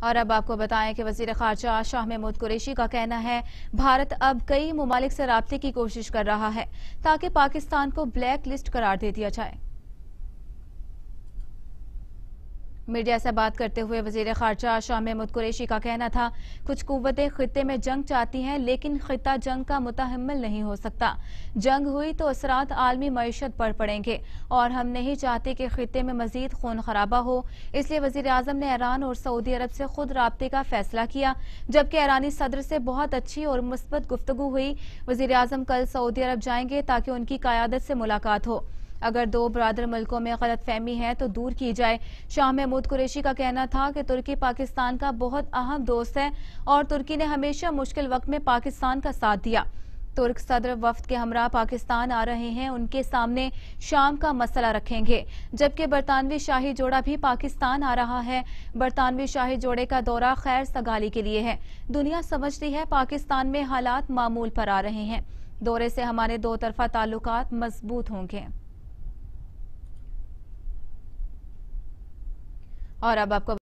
और अब आपको बताएं कि वजीर खारजा शाह महमूद कुरैशी का कहना है भारत अब कई ममालिक से राब्ते की कोशिश कर रहा है ताकि पाकिस्तान को ब्लैक लिस्ट करार दे दिया जाए। मीडिया से बात करते हुए वजीर खारजा शाह महमूद कुरैशी का कहना था, कुछ कुव्वतें खित्ते में जंग चाहती हैं लेकिन खित्ता जंग का मुतहम्मिल नहीं हो सकता। जंग हुई तो असरात आलमी मईशत पर पड़ेंगे और हम नहीं चाहते कि खित्ते में मजीद खून खराबा हो। इसलिए वजीर आजम ने ईरान और सऊदी अरब से खुद राब्ते का फैसला किया, जबकि ईरानी सदर से बहुत अच्छी और मुस्बत गुफ्तगू हुई। वजीर आजम कल सऊदी अरब जाएंगे ताकि उनकी क़यादत से मुलाकात हो। अगर दो बरादर मुल्कों में गलत फहमी है तो दूर की जाए। शाह महमूद कुरैशी का कहना था कि तुर्की पाकिस्तान का बहुत अहम दोस्त है और तुर्की ने हमेशा मुश्किल वक्त में पाकिस्तान का साथ दिया। तुर्क सदर वफ्द के हमरा पाकिस्तान आ रहे हैं, उनके सामने शाम का मसला रखेंगे, जबकि बरतानवी शाही जोड़ा भी पाकिस्तान आ रहा है। बरतानवी शाही जोड़े का दौरा खैर सगाली के लिए है। दुनिया समझती है पाकिस्तान में हालात मामूल पर आ रहे हैं। दौरे से हमारे दो तरफा ताल्लुकात मजबूत होंगे। और अब आपको